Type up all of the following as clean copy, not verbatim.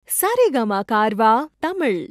Saregama Carvaan Tamil.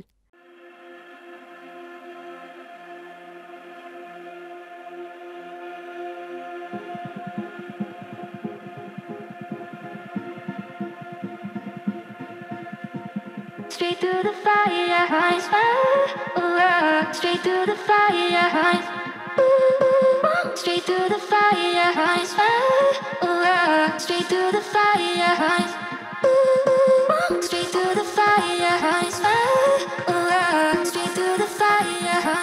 Straight through the fire, straight through the fire, straight through the fire, straight through the fire, straight through the fire, straight through the fire.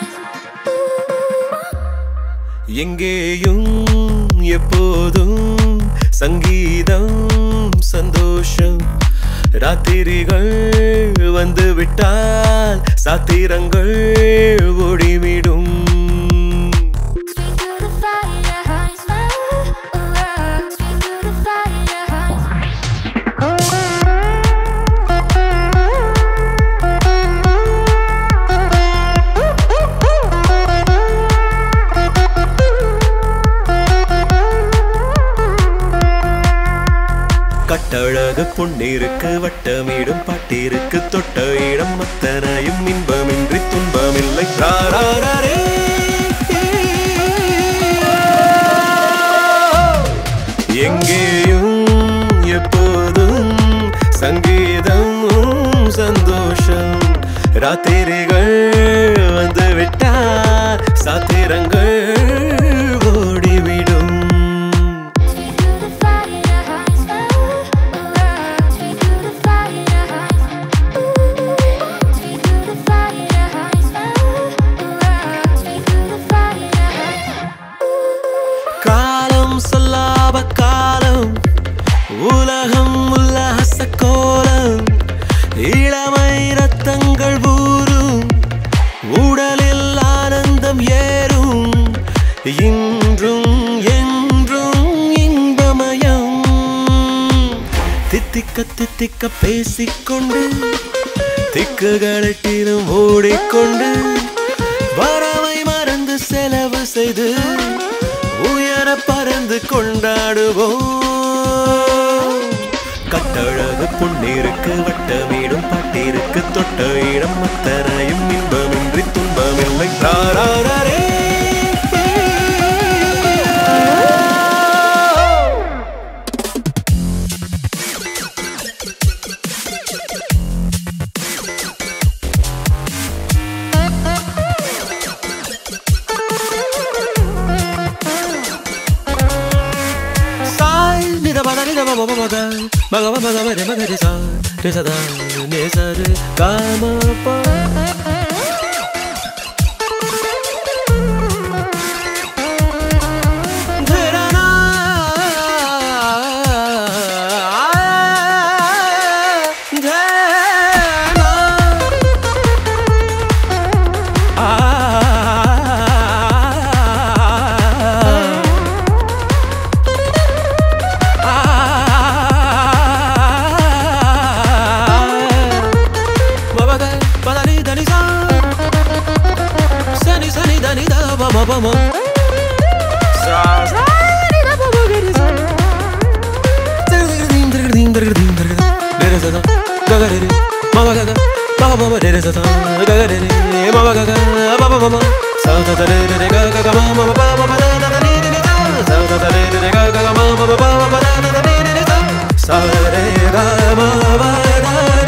எங்கேயும் எப்போதும் சங்கீதம் சந்தோஷம் ராத்திரிகள் வந்து விட்டால் சாத்திரங்கள் ஓடிவிடும். கட்டழகு பொன்னிருக்கு வட்டமிடும் பாட்டிருக்கு தொட்ட இடம் அத்தனையும் இன்பமின்றி துன்பமில்லை. எங்கேயும் எப்போதும் சங்கீதம் சந்தோஷம் ராத்திரிகள் வந்து விட்டால் சாத்திரங்கள் ஓடிவிடும். உலகம் உல்லாச கோலம் இளமை ரத்தங்கள் ஊரும் உடலில் ஆனந்தம் ஏறும் இன்றும் என்றும் இன்பமயம். தித்திக்க தித்திக்க பேசிக்கொண்டு திக்குகளட்டிலும் ஓடிக்கொண்டு வரவை மறந்து செலவு செய்து உயர பறந்து கொண்டாடுவோம். கட்டழகு பொன்னிருக்கு வட்டமிடும் பாட்டிருக்கு தொட்ட இடம் அத்தனையும் இன்பமின்றி துன்பமில்லை. Sa re ga ma ba da